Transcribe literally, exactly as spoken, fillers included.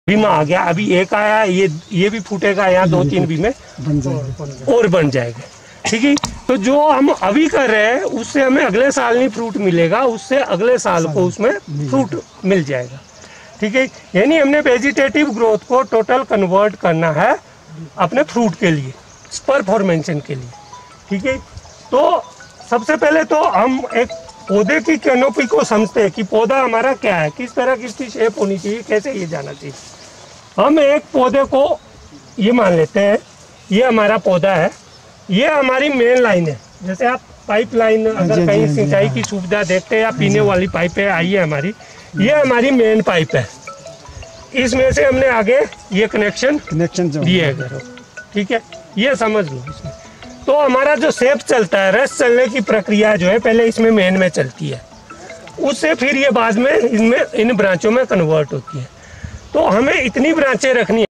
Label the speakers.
Speaker 1: बीमा आ गया, अभी एक आया, ये ये भी फूटेगा, यहाँ दो तीन बीमे और बन जाएंगे। ठीक है, तो जो हम अभी कर रहे हैं उससे हमें अगले साल नहीं फ्रूट मिलेगा, उससे अगले साल को उसमें फ्रूट मिल जाएगा। ठीक है, यानी हमने वेजिटेटिव ग्रोथ को टोटल कन्वर्ट करना है अपने फ्रूट के लिए, स्पर फॉर्मेशन के लिए। ठीक है, तो सबसे पहले तो हम एक पौधे की कैनोपी को समझते हैं कि पौधा हमारा क्या है, किस तरह की इसकी शेप होनी चाहिए, कैसे ये जाना चाहिए। हम एक पौधे को ये मान लेते हैं, ये हमारा पौधा है, ये हमारी मेन लाइन है। जैसे आप पाइप लाइन अगर कहीं सिंचाई की सुविधा देखते हैं या पीने वाली पाइप है, आई है हमारी, ये हमारी मेन पाइप है। इसमें से हमने आगे ये कनेक्शन कनेक्शन दिए है। ठीक है, ये समझ लो इसमें। तो हमारा जो सेप चलता है, रस चलने की प्रक्रिया जो है पहले इसमें मेन में चलती है, उससे फिर ये बाद में इनमें इन ब्रांचों में कन्वर्ट होती है। तो हमें इतनी ब्रांचें रखनी है।